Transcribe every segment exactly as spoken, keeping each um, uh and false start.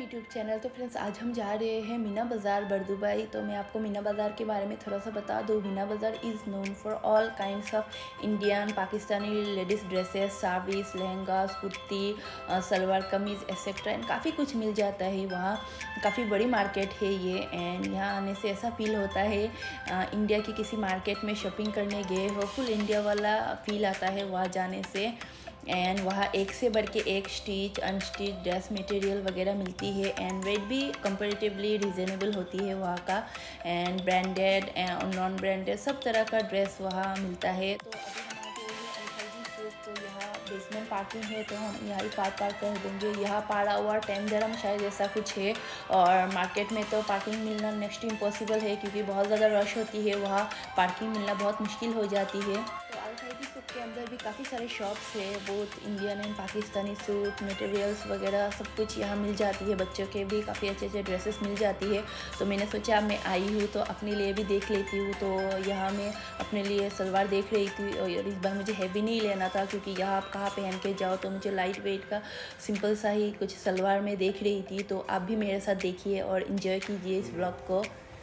YouTube channel. तो friends, आज हम जा रहे हैं मीना बाज़ार बरदुबई। तो मैं आपको मीना बाज़ार के बारे में थोड़ा सा बता दूँ। Meena Bazaar is known for all kinds of Indian Pakistani ladies dresses, saris, lehengas, kurti, salwar kameez etcetera and काफ़ी कुछ मिल जाता है वहाँ। काफ़ी बड़ी मार्केट है ये एंड यहाँ आने से ऐसा फील होता है आ, इंडिया की किसी मार्केट में शॉपिंग करने गए हो। फुल इंडिया वाला फील आता है वहाँ जाने से। एंड वहाँ एक से बढ़ के एक स्टिच अनस्टिच ड्रेस मटेरियल वगैरह मिलती है एंड रेट भी कंपैरेटिवली रिजनेबल होती है वहाँ का। And branded and non branded सब तरह का ड्रेस वहाँ मिलता है। तो अभी हम आ गए हैं अल-खलीजी सूक। तो यहाँ बेसमेंट पार्किंग है तो हम यहाँ ही पार्क पार्क कर देंगे। यहाँ पाड़ा हुआ टेन दरम शायद ऐसा कुछ है। और मार्केट में तो पार्किंग मिलना नेक्स्ट इम्पॉसिबल है क्योंकि बहुत ज़्यादा रश होती है वहाँ। पार्किंग मिलना बहुत मुश्किल हो जाती है। तो अल-खलीजी सूक के अंदर भी काफ़ी सारे शॉप्स है, बहुत Indian and Pakistani suit materials वगैरह सब कुछ यहाँ मिल जाती है। बच्चों के भी काफ़ी अच्छे अच्छे ड्रेसेस मिल जाती है। तो मैंने सोचा मैं आई हूँ तो अपने लिए भी देख लेती हूँ। तो यहाँ मैं अपने लिए सलवार देख रही थी और इस बार मुझे हैवी नहीं लेना था क्योंकि यहाँ आप कहाँ पहन के जाओ। तो मुझे लाइट वेट का सिंपल सा ही कुछ सलवार में देख रही थी। तो आप भी मेरे साथ देखिए और इन्जॉय कीजिए इस ब्लॉग को।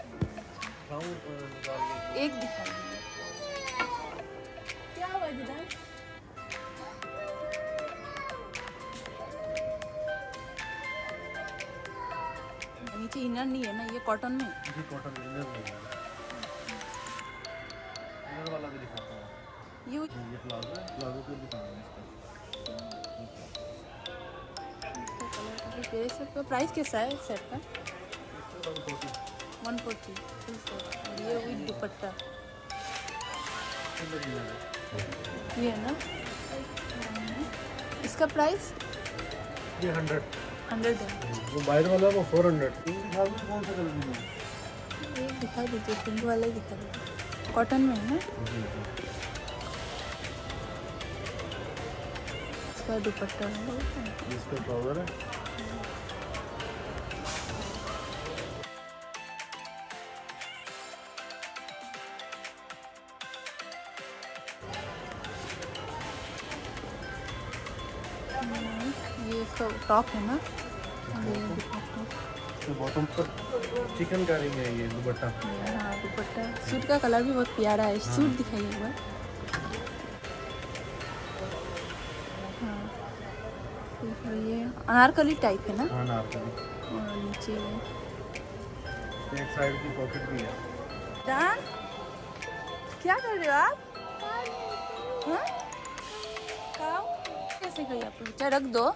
एक दिखा नीचे इनर नहीं है ना, ये कॉटन में जी, कॉटन में इनर नहीं है। इनर वाला भी दिखाता हूं। ये ये प्लाजो है, प्लाजो को दिखाऊंगा इसका। इसका कलर काफी प्यारा है। इसका प्राइस कैसा है सेट का? One forty full set. और ये विद दुपट्टा ये है ना। इसका प्राइस ये हंड्रेड हंड्रेड है। वो बाहर वाला वो फोर हंड्रेड। कौन सा कलर है? ये दिखा दीजिए, पिंक वाला ही दिखा दीजिए। कॉटन में है ना। इसका दुपट्टा है, इसका ट्राउजर है। ये इसका टॉप है ना। तो बॉटम पर चिकन कारी में है ये दुपट्टा। हाँ दुपट्टा। सूट का कलर भी बहुत प्यारा है। हाँ। सूट दिखाइए एक बार। हाँ ये अनारकली टाइप है ना। हाँ अनारकली। और नीचे एक साइड की पॉकेट भी है। डान क्या कर रहे हो आप? हाँ काम कैसे करिए आप? चाहे रख दो।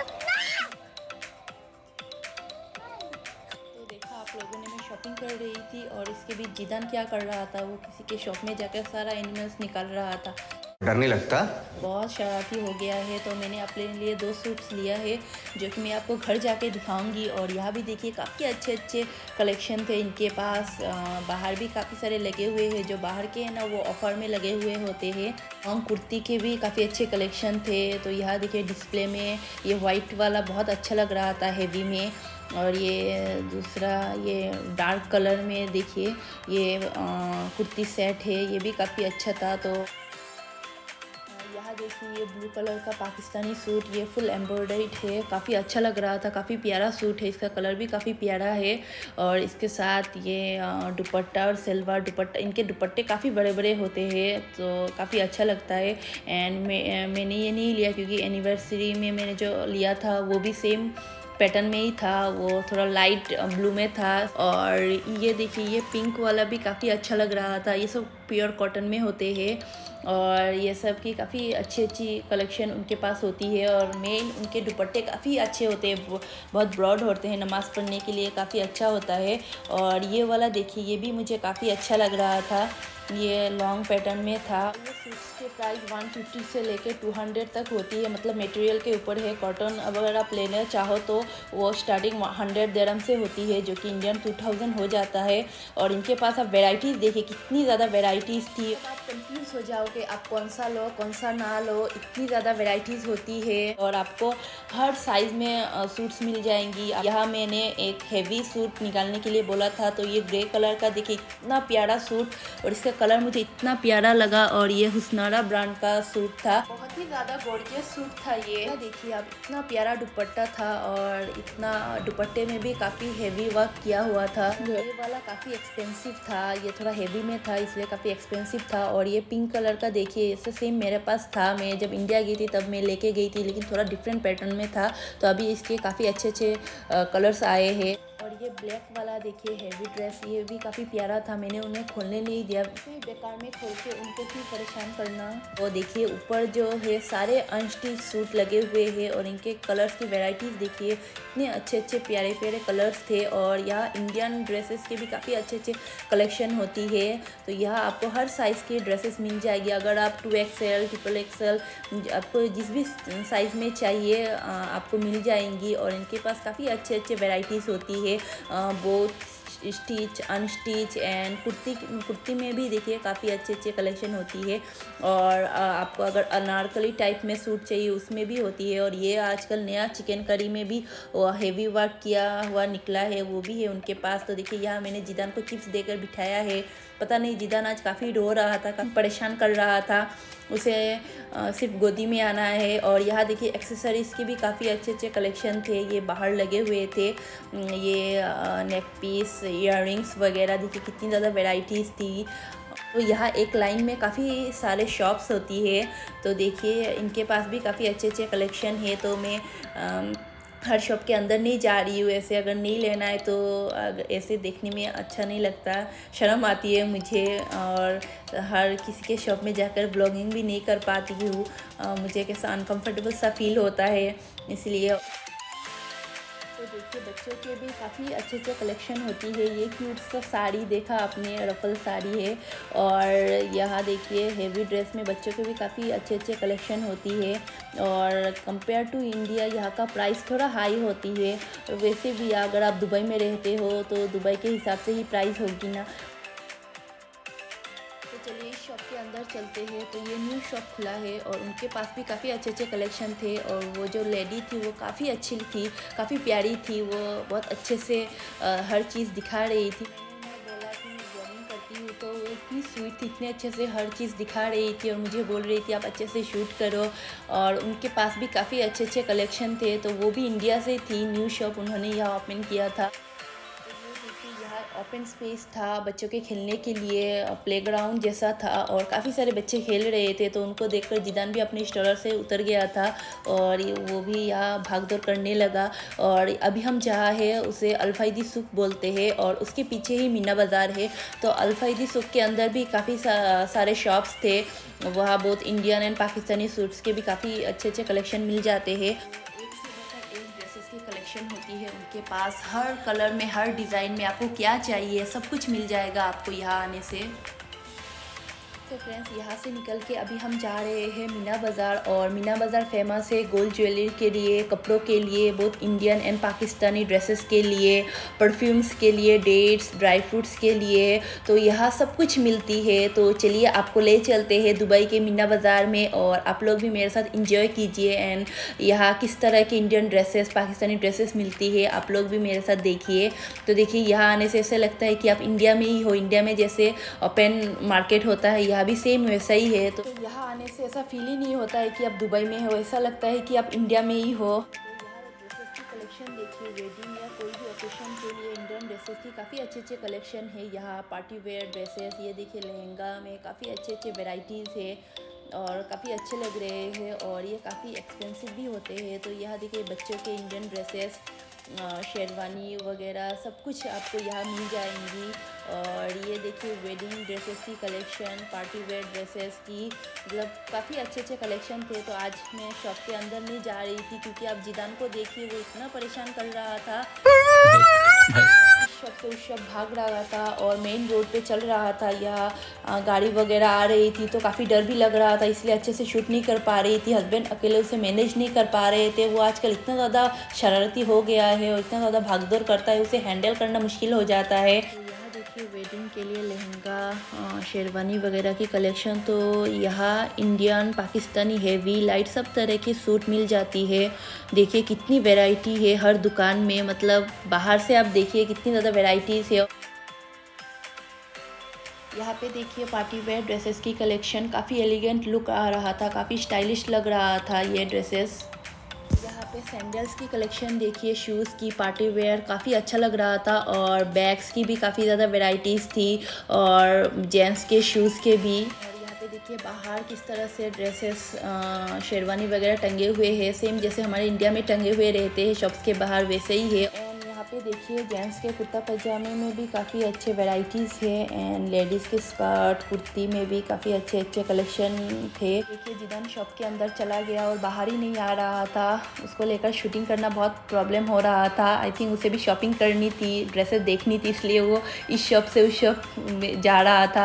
आप लोगों ने मैं शॉपिंग कर रही थी और इसके बीच जिदान क्या कर रहा था, वो किसी के शॉप में जाकर सारा एनिमल्स निकाल रहा था। डर नहीं लगता? बहुत शरारती हो गया है। तो मैंने अपने लिए दो सूट्स लिया है जो कि मैं आपको घर जाके दिखाऊंगी। और यहाँ भी देखिए काफ़ी अच्छे अच्छे कलेक्शन थे इनके पास। बाहर भी काफ़ी सारे लगे हुए हैं। जो बाहर के हैं ना वो ऑफ़र में लगे हुए होते हैं। हम कुर्ती के भी काफ़ी अच्छे कलेक्शन थे। तो यहाँ देखिए डिस्प्ले में ये वाइट वाला बहुत अच्छा लग रहा था हेवी में। और ये दूसरा ये डार्क कलर में देखिए ये कुर्ती सेट है, ये भी काफ़ी अच्छा था। तो यहाँ देखिए ये ब्लू कलर का पाकिस्तानी सूट, ये फुल एम्ब्रॉयडर्ड है, काफ़ी अच्छा लग रहा था। काफ़ी प्यारा सूट है, इसका कलर भी काफ़ी प्यारा है। और इसके साथ ये दुपट्टा और सलवार दुपट्टा, इनके दुपट्टे काफ़ी बड़े बड़े होते हैं तो काफ़ी अच्छा लगता है। एंड मैं मैंने ये नहीं लिया क्योंकि एनिवर्सरी में मैंने जो लिया था वो भी सेम पैटर्न में ही था, वो थोड़ा लाइट ब्लू में था। और ये देखिए ये पिंक वाला भी काफ़ी अच्छा लग रहा था। ये सब प्योर कॉटन में होते हैं और ये सब की काफ़ी अच्छी अच्छी कलेक्शन उनके पास होती है। और मेन उनके दुपट्टे काफ़ी अच्छे होते हैं, बहुत ब्रॉड होते हैं, नमाज़ पढ़ने के लिए काफ़ी अच्छा होता है। और ये वाला देखिए ये भी मुझे काफ़ी अच्छा लग रहा था, ये लॉन्ग पैटर्न में था। ये सूट्स के प्राइस वन फिफ्टी से लेके टू हंड्रेड तक होती है, मतलब मटेरियल के ऊपर है। कॉटन अगर आप लेना चाहो तो वो स्टार्टिंग हंड्रेड दिरहम से होती है जो कि इंडियन टू थाउजेंड हो जाता है। और इनके पास आप वेराइटीज़ देखिए कितनी ज़्यादा वेराइटीज़ थी। आप कंफ्यूज हो जाओगे आप कौन सा लो कौन सा ना लो, इतनी ज़्यादा वेराइटीज़ होती है। और आपको हर साइज़ में सूट्स मिल जाएंगी। यहाँ मैंने एक हेवी सूट निकालने के लिए बोला था तो ये ग्रे कलर का देखिए इतना प्यारा सूट और इसका कलर मुझे इतना प्यारा लगा। और ये हुस्नारा ब्रांड का सूट था, बहुत ही ज़्यादा गॉर्जियस सूट था ये। देखिए आप, इतना प्यारा दुपट्टा था और इतना दुपट्टे में भी काफ़ी हेवी वर्क किया हुआ था। ये वाला काफ़ी एक्सपेंसिव था, ये थोड़ा हेवी में था इसलिए काफ़ी एक्सपेंसिव था। और ये पिंक कलर का देखिए, इससे सेम मेरे पास था, मैं जब इंडिया गई थी तब मैं लेके गई थी, लेकिन थोड़ा डिफरेंट पैटर्न में था। तो अभी इसके काफ़ी अच्छे अच्छे कलर्स आए हैं। और ये ब्लैक वाला देखिए हेवी ड्रेस, ये भी काफ़ी प्यारा था, मैंने उन्हें खोलने नहीं दिया, फिर बेकार में खोल के उनको क्यों परेशान करना। और देखिए ऊपर जो है सारे अनस्टिच सूट लगे हुए हैं और इनके कलर्स की वैरायटीज़ देखिए, इतने अच्छे अच्छे प्यारे प्यारे कलर्स थे। और यहाँ इंडियन ड्रेसेस के भी काफ़ी अच्छे अच्छे कलेक्शन होती है। तो यहाँ आपको हर साइज़ की ड्रेसेस मिल जाएगी। अगर आप टू एक्सएल ट्रिपल एक्सएल आपको जिस भी साइज़ में चाहिए आपको मिल जाएंगी। और इनके पास काफ़ी अच्छे अच्छे वैरायटीज़ होती है, both stitch unstitch and kurti kurti में भी देखिए काफ़ी अच्छे अच्छे कलेक्शन होती है। और आपको अगर अनारकली टाइप में सूट चाहिए उसमें भी होती है। और ये आजकल नया चिकन करी में भी हेवी वर्क किया हुआ निकला है, वो भी है उनके पास। तो देखिए यहाँ मैंने जिदान को चिप्स देकर बिठाया है, पता नहीं जिदान आज काफ़ी रो रहा था, काफ़ी परेशान कर रहा था, उसे सिर्फ गोदी में आना है। और यहाँ देखिए एक्सेसरीज़ के भी काफ़ी अच्छे अच्छे कलेक्शन थे, ये बाहर लगे हुए थे, ये नेक पीस इयररिंग्स वगैरह देखिए कितनी ज़्यादा वैरायटीज़ थी। तो यहाँ एक लाइन में काफ़ी सारे शॉप्स होती है, तो देखिए इनके पास भी काफ़ी अच्छे अच्छे कलेक्शन है। तो मैं आ, हर शॉप के अंदर नहीं जा रही हूँ, ऐसे अगर नहीं लेना है तो ऐसे देखने में अच्छा नहीं लगता, शर्म आती है मुझे। और हर किसी के शॉप में जाकर ब्लॉगिंग भी नहीं कर पाती हूँ, मुझे कैसा अनकंफर्टेबल सा फील होता है इसलिए। तो देखिए बच्चों के भी काफ़ी अच्छे अच्छे कलेक्शन होती है। ये क्यूट सा साड़ी देखा आपने, रफल साड़ी है। और यहाँ देखिए हेवी ड्रेस में बच्चों के भी काफ़ी अच्छे अच्छे कलेक्शन होती है। और कंपेयर टू इंडिया यहाँ का प्राइस थोड़ा हाई होती है। और वैसे भी अगर आप दुबई में रहते हो तो दुबई के हिसाब से ही प्राइस होगी ना। चलिए इस शॉप के अंदर चलते हैं। तो ये न्यू शॉप खुला है और उनके पास भी काफ़ी अच्छे अच्छे कलेक्शन थे। और वो जो लेडी थी वो काफ़ी अच्छी थी, काफ़ी प्यारी थी, वो बहुत अच्छे से आ, हर चीज़ दिखा रही थी। मैंने बोला कि मैं ब्लॉगिंग करती हूँ, तो वो इतनी स्वीट थी, इतने अच्छे से हर चीज़ दिखा रही थी और मुझे बोल रही थी आप अच्छे से शूट करो। और उनके पास भी काफ़ी अच्छे अच्छे कलेक्शन थे, तो वो भी इंडिया से थी। न्यू शॉप उन्होंने यहाँ ओपन किया था। ओपन स्पेस था बच्चों के खेलने के लिए, प्लेग्राउंड जैसा था और काफ़ी सारे बच्चे खेल रहे थे। तो उनको देखकर जिदान भी अपने स्ट्रोलर से उतर गया था और वो भी यहाँ भाग दौड़ करने लगा। और अभी हम जहाँ है उसे अल्फाइदी सूक बोलते हैं और उसके पीछे ही मीना बाज़ार है। तो अल्फाइदी सूक के अंदर भी काफ़ी सा, सारे शॉप्स थे, वहाँ बहुत इंडियन एंड पाकिस्तानी सूट्स के भी काफ़ी अच्छे अच्छे कलेक्शन मिल जाते हैं। की कलेक्शन होती है उनके पास, हर कलर में हर डिज़ाइन में आपको क्या चाहिए सब कुछ मिल जाएगा आपको यहाँ आने से। तो फ्रेंड्स यहाँ से निकल के अभी हम जा रहे हैं मीना बाज़ार। और मीना बाज़ार फेमस है गोल्ड ज्वेलरी के लिए, कपड़ों के लिए, बहुत इंडियन एंड पाकिस्तानी ड्रेसेस के लिए, परफ्यूम्स के लिए, डेट्स ड्राई फ्रूट्स के लिए। तो यहाँ सब कुछ मिलती है। तो चलिए आपको ले चलते हैं दुबई के मीना बाज़ार में और आप लोग भी मेरे साथ इंजॉय कीजिए। एंड यहाँ किस तरह के इंडियन ड्रेसेस पाकिस्तानी ड्रेसेस मिलती है आप लोग भी मेरे साथ देखिए। तो देखिए यहाँ आने से ऐसा लगता है कि आप इंडिया में ही हो, इंडिया में जैसे ओपन मार्केट होता है यहाँ भी सेम वैसा ही है। तो यहाँ आने से ऐसा फील ही नहीं होता है कि आप दुबई में हो, ऐसा लगता है कि आप इंडिया में ही हो। तो यहाँ ड्रेसेस की कलेक्शन देखिए, वेडिंग या कोई भी ओकेशन के लिए इंडियन ड्रेसेस की काफ़ी अच्छे अच्छे कलेक्शन है। यहाँ पार्टी वेयर ड्रेसेस, ये देखिए लहंगा में काफ़ी अच्छे अच्छे वेराइटीज़ है और काफ़ी अच्छे लग रहे हैं और ये काफ़ी एक्सपेंसिव भी होते हैं। तो यहाँ देखिए बच्चों के इंडियन ड्रेसेस, शेरवानी वगैरह सब कुछ आपको यहाँ मिल जाएंगी। और ये देखिए वेडिंग ड्रेसेस की कलेक्शन, पार्टी वेयर ड्रेसेस की, मतलब काफ़ी अच्छे अच्छे कलेक्शन थे। तो आज मैं शॉप के अंदर नहीं जा रही थी क्योंकि आप जिदान को देखिए वो इतना परेशान कर रहा था, इस शॉप से उस शॉप भाग रहा था और मेन रोड पे चल रहा था। यहाँ गाड़ी वगैरह आ रही थी तो काफ़ी डर भी लग रहा था, इसलिए अच्छे से शूट नहीं कर पा रही थी। हस्बैंड अकेले उसे मैनेज नहीं कर पा रहे थे, वो आजकल इतना ज़्यादा शरारती हो गया है और इतना ज़्यादा भागदौड़ करता है, उसे हैंडल करना मुश्किल हो जाता है। देखिए वेडिंग के लिए लहंगा, शेरवानी वगैरह की कलेक्शन, तो यहाँ इंडियन पाकिस्तानी हेवी लाइट सब तरह की सूट मिल जाती है। देखिए कितनी वैरायटी है हर दुकान में, मतलब बाहर से आप देखिए कितनी ज़्यादा वैरायटीज़ है। यहाँ पे देखिए पार्टी वेयर ड्रेसेस की कलेक्शन, काफ़ी एलिगेंट लुक आ रहा था, काफ़ी स्टाइलिश लग रहा था ये ड्रेसेस। यहाँ पे सैंडल्स की कलेक्शन देखिए, शूज़ की, पार्टी वेयर, काफ़ी अच्छा लग रहा था। और बैग्स की भी काफ़ी ज़्यादा वेराइटीज़ थी और जेंट्स के शूज़ के भी। और यहाँ पे देखिए बाहर किस तरह से ड्रेसेस, शेरवानी वगैरह टंगे हुए हैं, सेम जैसे हमारे इंडिया में टंगे हुए रहते हैं शॉप्स के बाहर, वैसे ही है। एंड यहाँ पे देखिए जेंट्स के कुर्ता पजामे में भी काफ़ी अच्छे वेराइटीज़ है एंड लेडीज़ के स्कर्ट कुर्ती में भी काफ़ी अच्छे अच्छे कलेक्शन थे। देखिए जिदान शॉप के अंदर चला गया और बाहर ही नहीं आ रहा था, उसको लेकर शूटिंग करना बहुत प्रॉब्लम हो रहा था। आई थिंक उसे भी शॉपिंग करनी थी, ड्रेसेस देखनी थी, इसलिए वो इस शॉप से उस शॉप में जा रहा था।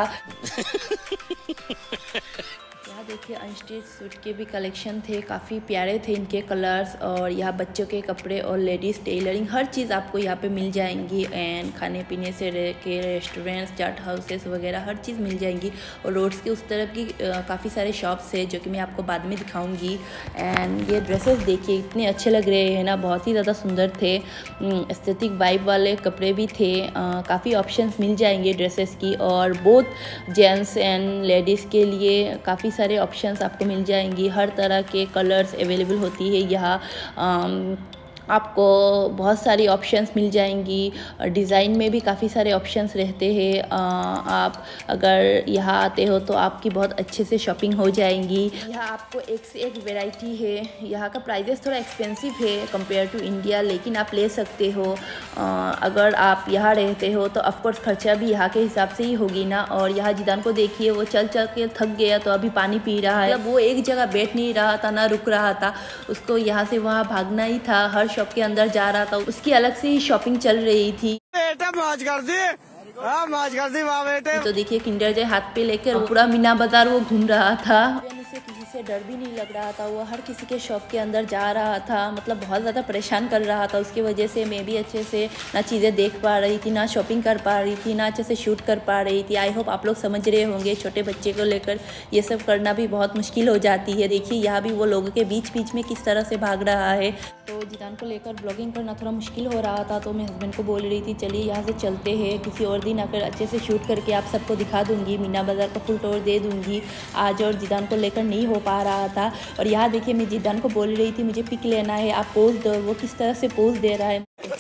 यहाँ देखिए अनस्टिच सूट के भी कलेक्शन थे, काफ़ी प्यारे थे इनके कलर्स। और यहाँ बच्चों के कपड़े और लेडीज़ टेलरिंग हर चीज़ आपको यहाँ पे मिल जाएंगी। एंड खाने पीने से रह के रेस्टोरेंट्स, चाट हाउसेस वगैरह हर चीज़ मिल जाएंगी। और रोड्स के उस तरफ की काफ़ी सारे शॉप्स है जो कि मैं आपको बाद में दिखाऊंगी। एंड ये ड्रेसेस देखिए इतने अच्छे लग रहे हैं ना, बहुत ही ज़्यादा सुंदर थे। एस्थेटिक वाइब वाले कपड़े भी थे, काफ़ी ऑप्शंस मिल जाएंगे ड्रेसेस की। और बोथ जेंट्स एंड लेडीज़ के लिए काफ़ी सारे ऑप्शंस आपको मिल जाएंगी, हर तरह के कलर्स अवेलेबल होती है यहाँ। आपको बहुत सारी ऑप्शंस मिल जाएंगी, डिज़ाइन में भी काफ़ी सारे ऑप्शंस रहते हैं। आप अगर यहाँ आते हो तो आपकी बहुत अच्छे से शॉपिंग हो जाएंगी। यहाँ आपको एक से एक वैरायटी है। यहाँ का प्राइजेस थोड़ा एक्सपेंसिव है कंपेयर टू इंडिया, लेकिन आप ले सकते हो। अगर आप यहाँ रहते हो तो ऑफकोर्स खर्चा भी यहाँ के हिसाब से ही होगी ना। और यहाँ जिदान को देखिए, वो चल चल के थक गया तो अभी पानी पी रहा है। मतलब वो एक जगह बैठ नहीं रहा था, ना रुक रहा था, उसको यहाँ से वहाँ भागना ही था, हर शॉप के अंदर जा रहा था। उसकी अलग से ही शॉपिंग चल रही थी। बेटा मौज कर दी, हाँ मौज कर दी वाह बेटे। तो देखिए किंडर जॉय हाथ पे लेकर पूरा मीना बाजार वो घूम रहा था। उसे किसी से डर भी नहीं लग रहा था, वो हर किसी के शॉप के अंदर जा रहा था। मतलब बहुत ज़्यादा परेशान कर रहा था। उसकी वजह से मैं भी अच्छे से ना चीज़ें देख पा रही थी, ना शॉपिंग कर पा रही थी, ना अच्छे से शूट कर पा रही थी। आई होप आप लोग समझ रहे होंगे, छोटे बच्चे को लेकर ये सब करना भी बहुत मुश्किल हो जाती है। देखिए यहाँ भी वो लोगों के बीच बीच में किस तरह से भाग रहा है। तो जिदान को लेकर ब्लॉगिंग करना थोड़ा मुश्किल हो रहा था, तो मैं हस्बैंड को बोल रही थी चलिए यहाँ से चलते हैं, किसी और दिन आकर अच्छे से शूट करके आप सबको दिखा दूंगी, मीना बाज़ार का फुल टूर दे दूंगी। आज और जिदान को लेकर नहीं हो पा रहा था। और यहाँ देखिए मैं जिदान को बोल रही थी मुझे पिक लेना है, आप पोज दो। वो किस तरह से पोज दे रहा है,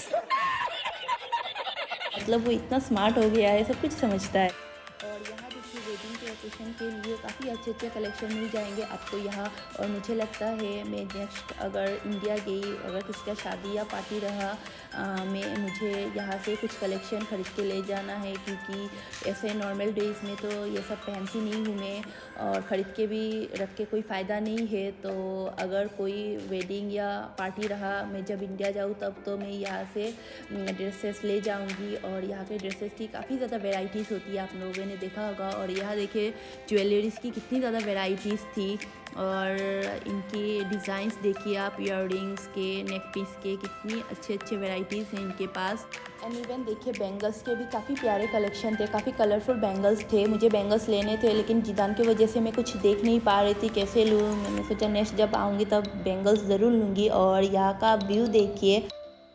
मतलब वो इतना स्मार्ट हो गया है, सब कुछ समझता है। और यहाँ देखिए वेडिंग के ओकेशन के लिए काफ़ी अच्छे अच्छे कलेक्शन मिल जाएंगे आपको यहाँ। और मुझे लगता है मैं नेक्स्ट अगर इंडिया गई, अगर किसी का शादी या पार्टी रहा, आ, मैं मुझे यहाँ से कुछ कलेक्शन खरीद के ले जाना है, क्योंकि ऐसे नॉर्मल डेज में तो ये सब पहनती नहीं हूँ मैं, और ख़रीद के भी रख के कोई फ़ायदा नहीं है। तो अगर कोई वेडिंग या पार्टी रहा, मैं जब इंडिया जाऊँ तब तो मैं यहाँ से ड्रेसेस ले जाऊँगी। और यहाँ के ड्रेसेस की काफ़ी ज़्यादा वेराइटीज़ होती है, आप लोगों ने देखा होगा। और यहाँ देखिए ज्वेलरीज़ की कितनी ज़्यादा वेराइटीज़ थी, और इनकी डिज़ाइंस देखिए आप, ईयररिंग्स के, नेक पीस के, कितनी अच्छे अच्छे वेराइटीज़ हैं इनके पास। एंड इवन देखिए बैंगल्स के भी काफ़ी प्यारे कलेक्शन थे, काफ़ी कलरफुल बैंगल्स थे। मुझे बैंगल्स लेने थे, लेकिन जिदान की वजह से मैं कुछ देख नहीं पा रही थी कैसे लूँ। मैंने सोचा नेक्स्ट जब आऊँगी तब बैंगल्स ज़रूर लूँगी। और यहाँ का व्यू देखिए,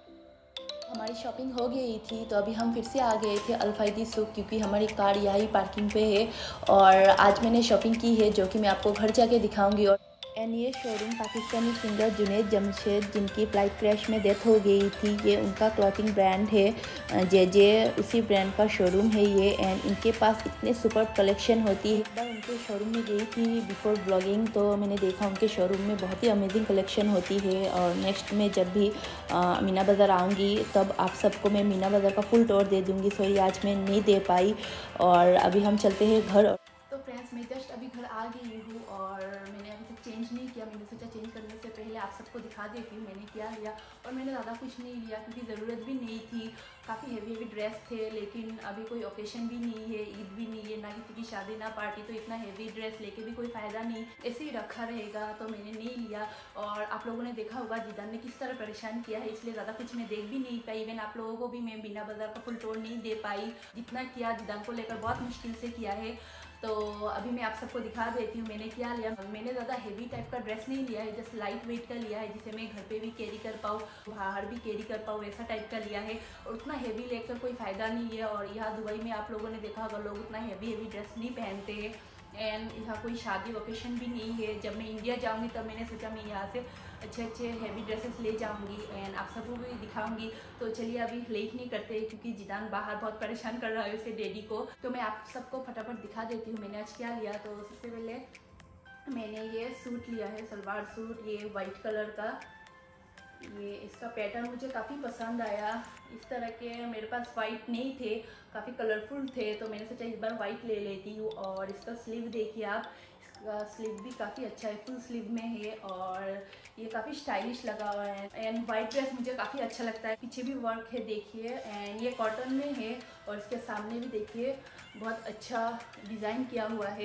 हमारी शॉपिंग हो गई थी तो अभी हम फिर से आ गए थे अल्फायदी सूक, क्योंकि हमारी कार यही पार्किंग पे है। और आज मैंने शॉपिंग की है जो कि मैं आपको घर जाके दिखाऊंगी। और एंड ये शोरूम पाकिस्तानी सिंगर जुनैद जमशेद, जिनकी फ्लाइट क्रैश में डेथ हो गई थी, ये उनका क्लॉथिंग ब्रांड है जे जे, उसी ब्रांड का शोरूम है ये। एंड इनके पास इतने सुपर कलेक्शन होती है। एक बार उनके शोरूम में गई थी बिफोर ब्लॉगिंग, तो मैंने देखा उनके शोरूम में बहुत ही अमेजिंग कलेक्शन होती है। और नेक्स्ट में जब भी आ, मीना बाज़ार आऊँगी तब आप सबको मैं मीना बाज़ार का फुल टूर दे दूँगी। सॉरी आज मैं नहीं दे पाई। और अभी हम चलते हैं घर। तो फ्रेंड्स मैं जस्ट अभी घर आ गई हूँ और मैंने अभी तक चेंज नहीं किया। मैंने सोचा चेंज करने से पहले आप सबको दिखा देती हूँ मैंने क्या लिया। और मैंने ज़्यादा कुछ नहीं लिया क्योंकि ज़रूरत भी नहीं थी। काफ़ी हेवी हेवी ड्रेस थे, लेकिन अभी कोई ओकेशन भी नहीं है, ईद भी नहीं है, ना किसी की शादी ना पार्टी, तो इतना हेवी ड्रेस लेके भी कोई फ़ायदा नहीं, ऐसे ही रखा रहेगा, तो मैंने नहीं लिया। और आप लोगों ने देखा होगा जिदान ने किस तरह परेशान किया है, इसलिए ज़्यादा कुछ मैं देख भी नहीं पाई। इवन आप लोगों को भी मैं मीना बाज़ार का फुल टूर नहीं दे पाई। जितना किया जिदान को लेकर बहुत मुश्किल से किया है। तो अभी मैं आप सबको दिखा देती हूँ मैंने क्या लिया। मैंने ज़्यादा हेवी टाइप का ड्रेस नहीं लिया है, जस्ट लाइट वेट का लिया है जिसे मैं घर पे भी कैरी कर पाऊँ, बाहर भी कैरी कर पाऊँ, वैसा टाइप का लिया है। और उतना हेवी लेकर कोई फ़ायदा नहीं है। और यहाँ दुबई में आप लोगों ने देखा होगा लोग उतना हेवी हेवी ड्रेस नहीं पहनते हैं। एंड यहाँ कोई शादी ओकेशन भी नहीं है। जब मैं इंडिया जाऊँगी तब मैंने सोचा मैं यहाँ से अच्छे अच्छे हेवी ड्रेसेस ले जाऊँगी एंड आप सबको भी दिखाऊँगी। तो चलिए अभी लेट नहीं करते क्योंकि जिदान बाहर बहुत परेशान कर रहा है उसके डैडी को। तो मैं आप सबको फटाफट दिखा देती हूँ मैंने आज क्या लिया। तो सबसे पहले मैंने ये सूट लिया है, सलवार सूट, ये वाइट कलर का। ये इसका पैटर्न मुझे काफ़ी पसंद आया। इस तरह के मेरे पास वाइट नहीं थे, काफ़ी कलरफुल थे, तो मैंने सोचा इस बार वाइट ले लेती हूँ। और इसका स्लीव देखिए आप, इसका स्लीव भी काफ़ी अच्छा है, फुल स्लीव में है और ये काफ़ी स्टाइलिश लगा हुआ है। एंड वाइट ड्रेस मुझे काफ़ी अच्छा लगता है। पीछे भी वर्क है देखिए एंड ये कॉटन में है और इसके सामने भी देखिए बहुत अच्छा डिज़ाइन किया हुआ है।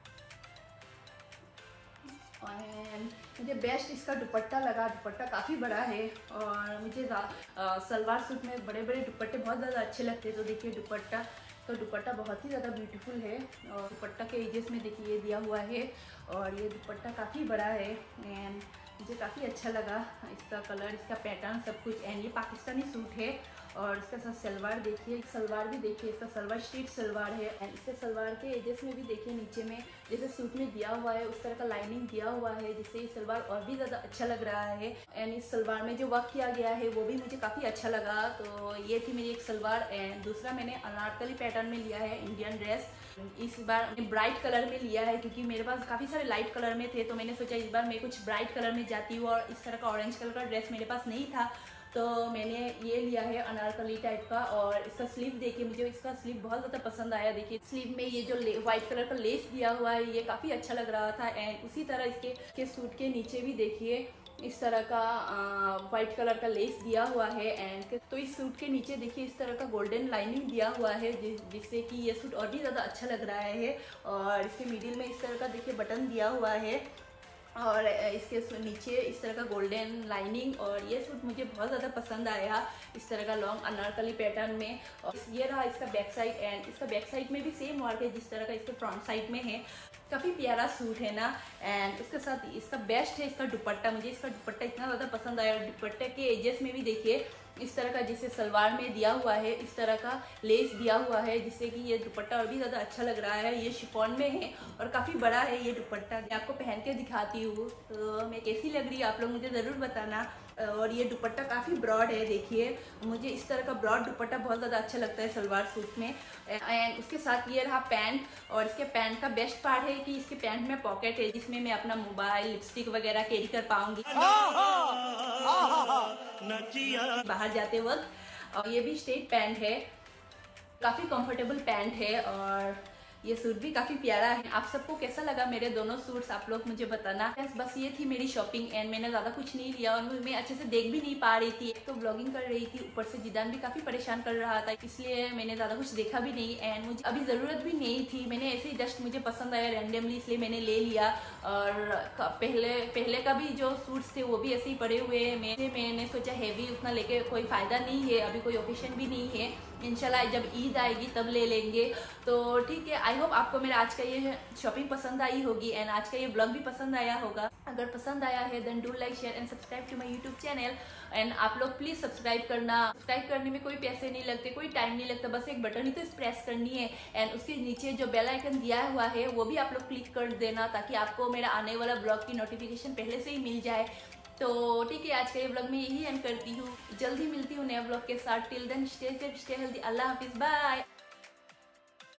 एंड मुझे बेस्ट इसका दुपट्टा लगा, दुपट्टा काफ़ी बड़ा है और मुझे आ, सलवार सूट में बड़े बड़े दुपट्टे बहुत ज़्यादा अच्छे लगते हैं। तो देखिए दुपट्टा तो दुपट्टा बहुत ही ज़्यादा ब्यूटीफुल है और दुपट्टा के एजेस में देखिए ये दिया हुआ है और ये दुपट्टा काफ़ी बड़ा है एंड मुझे काफ़ी अच्छा लगा इसका कलर, इसका पैटर्न, सब कुछ। एंड ये पाकिस्तानी सूट है और इसका साथ सलवार देखिए, सलवार भी देखिए, इसका सलवार स्ट्रीट सलवार है। एंड इसके सलवार के एजेस में भी देखिए नीचे में जैसे सूट में दिया हुआ है उस तरह का लाइनिंग दिया हुआ है जिससे ये सलवार और भी ज़्यादा अच्छा लग रहा है। एंड इस सलवार में जो वर्क किया गया है वो भी मुझे काफ़ी अच्छा लगा। तो ये थी मेरी एक सलवार। एंड दूसरा मैंने अनारकली पैटर्न में लिया है इंडियन ड्रेस। इस बार ब्राइट कलर में लिया है क्योंकि मेरे पास काफ़ी सारे लाइट कलर में थे, तो मैंने सोचा इस बार मैं कुछ ब्राइट कलर में जाती हूँ और इस तरह का ऑरेंज कलर का ड्रेस मेरे पास नहीं था तो मैंने ये लिया है अनारकली टाइप का। और इसका स्लीव देखिए, मुझे इसका स्लीव बहुत ज़्यादा पसंद आया। देखिए स्लीव में ये जो व्हाइट कलर का लेस दिया हुआ है ये काफ़ी अच्छा लग रहा था। एंड उसी तरह इसके के सूट के नीचे भी देखिए इस तरह का वाइट कलर का लेस दिया हुआ है। एंड तो इस सूट के नीचे देखिए इस तरह का गोल्डन लाइनिंग दिया हुआ है जिस जिससे कि ये सूट और भी ज़्यादा अच्छा लग रहा है। और इसके मिडिल में इस तरह का देखिए बटन दिया हुआ है और इसके नीचे इस तरह का गोल्डन लाइनिंग। और ये सूट मुझे बहुत ज़्यादा पसंद आया इस तरह का लॉन्ग अनारकली पैटर्न में। और ये रहा इसका बैक साइड एंड इसका बैक साइड में भी सेम वर्क है जिस तरह का इसके फ्रंट साइड में है। काफ़ी प्यारा सूट है ना। एंड उसके साथ इसका बेस्ट है इसका दुपट्टा, मुझे इसका दुपट्टा इतना ज़्यादा पसंद आया। और दुपट्टे के एजेस में भी देखिए इस तरह का जिसे सलवार में दिया हुआ है इस तरह का लेस दिया हुआ है जिससे कि ये दुपट्टा और भी ज़्यादा अच्छा लग रहा है। ये शिफॉन में है और काफ़ी बड़ा है ये दुपट्टा। मैं आपको पहन के दिखाती हूँ तो मैं कैसी लग रही है आप लोग मुझे ज़रूर बताना। और ये दुपट्टा काफ़ी ब्रॉड है, देखिए मुझे इस तरह का ब्रॉड दुपट्टा बहुत ज़्यादा अच्छा लगता है सलवार सूट में। एंड उसके साथ ये रहा पैंट। और इसके पैंट का बेस्ट पार्ट है कि इसके पैंट में पॉकेट है जिसमें मैं अपना मोबाइल, लिपस्टिक वगैरह कैरी कर पाऊंगी बाहर जाते वक्त। और ये भी स्ट्रेट पैंट है, काफ़ी कंफर्टेबल पैंट है और ये सूट भी काफ़ी प्यारा है। आप सबको कैसा लगा मेरे दोनों सूट्स आप लोग मुझे बताना। बस ये थी मेरी शॉपिंग एंड मैंने ज़्यादा कुछ नहीं लिया और मैं अच्छे से देख भी नहीं पा रही थी। एक तो ब्लॉगिंग कर रही थी, ऊपर से जिदान भी काफ़ी परेशान कर रहा था इसलिए मैंने ज़्यादा कुछ देखा भी नहीं। एंड मुझे अभी ज़रूरत भी नहीं थी, मैंने ऐसे ही जस्ट मुझे पसंद आया रैंडमली इसलिए मैंने ले लिया। और पहले पहले का भी जो सूट्स थे वो भी ऐसे ही पड़े हुए हैं। मैंने मैंने सोचा हैवी उतना लेके कोई फ़ायदा नहीं है, अभी कोई ओकेशन भी नहीं है, इंशाल्लाह जब ईद आएगी तब ले लेंगे। तो ठीक है, आई होप आपको मेरा आज का ये शॉपिंग पसंद आई होगी एंड आज का ये ब्लॉग भी पसंद आया होगा। अगर पसंद आया है then do like share and subscribe to my YouTube channel. And आप लोग प्लीज सब्सक्राइब करना। सब्सक्राइब करने में कोई पैसे नहीं लगते, कोई टाइम नहीं लगता, बस एक बटन ही तो प्रेस करनी है। एंड उसके नीचे जो बेल आइकन दिया हुआ है वो भी आप लोग क्लिक कर देना ताकि आपको मेरा आने वाला ब्लॉग की नोटिफिकेशन पहले से ही मिल जाए। तो ठीक है, आज के ये ब्लॉग में यही एंड करती हूँ। जल्दी मिलती हूँ नए ब्लॉग के साथ। Till then stay safe, stay healthy. अल्लाह हाफिज, बाय।